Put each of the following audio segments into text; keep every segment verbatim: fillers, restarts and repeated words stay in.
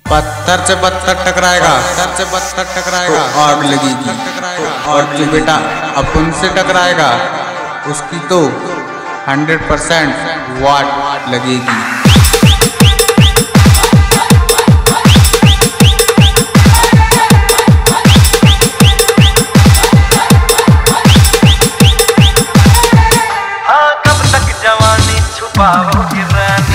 पत्थर से पत्थर टकराएगा, पत्थर से पत्थर टकराएगा तो आग लगेगी, और जो बेटा अपन से टकराएगा उसकी तो हंड्रेड परसेंट वाट लगेगी। हाँ, कब तक जवानी छुपाओगी रानी,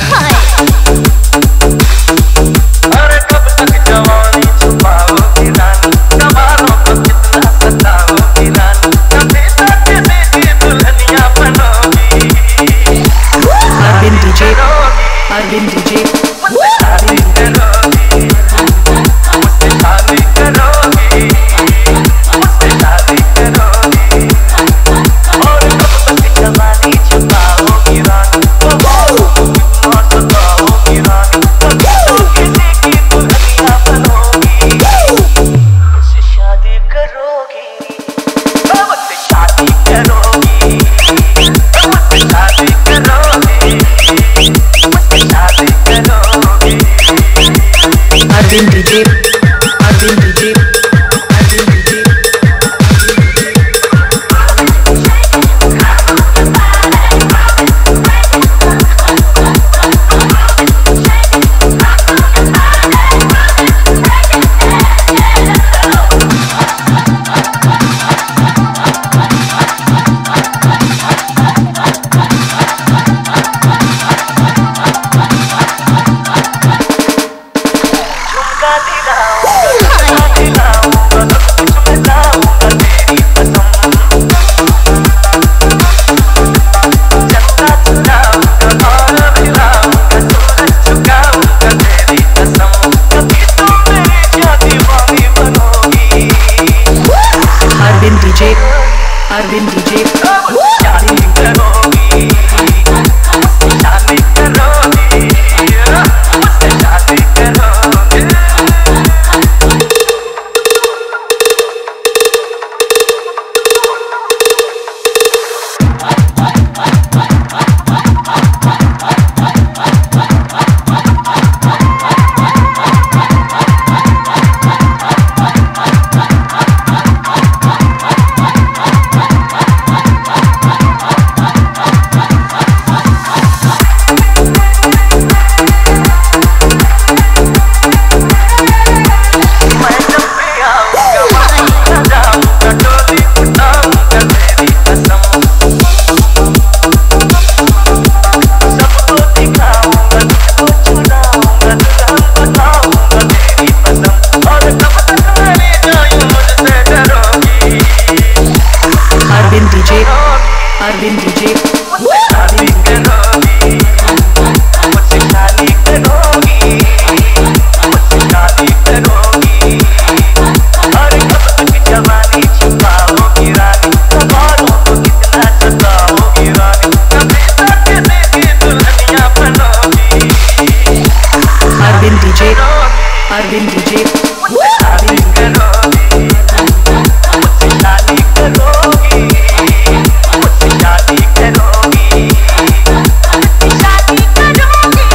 अरे कब तक जवानी छुपाओगी रानी, कमारों को कितना सताओगी रानी, कभी तक किसी की दुल्हनिया बनोगी। अरविंद डीजे, अरविंद डीजे, मुझसे शादी करोगी, मुझसे शादी करोगी, मुझसे शादी करोगी, और कब तक जवानी छुपाओगी रानी, कमारों को कितना सताओगी रानी, कभी तक किसी की दुल्हनिया बनोगी। मुझसे शादी करोगी, मुझसे शादी करोगी, मुझसे शादी करोगी, मुझसे शादी करोगी। Arvind DJ, Arvind DJ, Arvind DJ, झुमका दिलाऊंगा, दिलाऊंगा, सब कुछ मैं लाऊंगा तेरी कसम, चंदा चुराऊंगा और भिलाऊंगा, सूरज झुकाऊंगा तेरी कसम, कभी तुम मेरी शादी वाली बनोगी। अरविंद डीजे, अरविंद डीजे, मुझसे शादी करोगी, मुझसे शादी करोगी, मुझसे शादी करोगी। मैं जब भी आऊंगा वहाँ जाऊंगा, डोली उठाऊंगा तेरी कसम, सबको दिखाऊंगा, तुझको छुड़ाऊंगा, दुल्हन बनाऊंगा तेरी पसंद, और कब तक मेरी जान मुझसे डरोगी। अरविंद डीजे, अरविंद डीजे, मुझसे शादी करोगी, मुझसे शादी करोगी, मुझसे शादी करोगी, अरे कब तक जवानी छुपाओगी रानी, कमारों को कितना सताओगी रानी, कभी तक किसी की दुल्हनिया बनोगी। अरविंद डीजे, अरविंद डीजे, मुझसे शादी करोगी, मुझसे शादी करोगी, मुझसे शादी करोगी, शादी करोगी,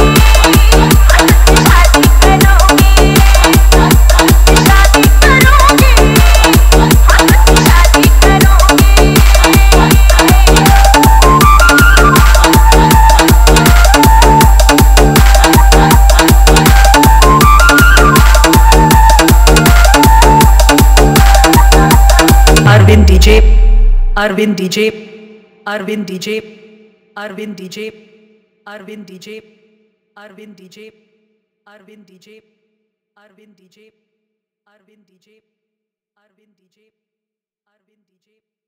शादी करोगी, शादी करोगी, शादी करोगी। Arvind DJ, Arvind DJ, Arvind DJ, Arvind DJ, Arvind DJ, Arvind DJ, Arvind DJ, Arvind DJ, Arvind DJ, Arvind DJ, Arvind DJ.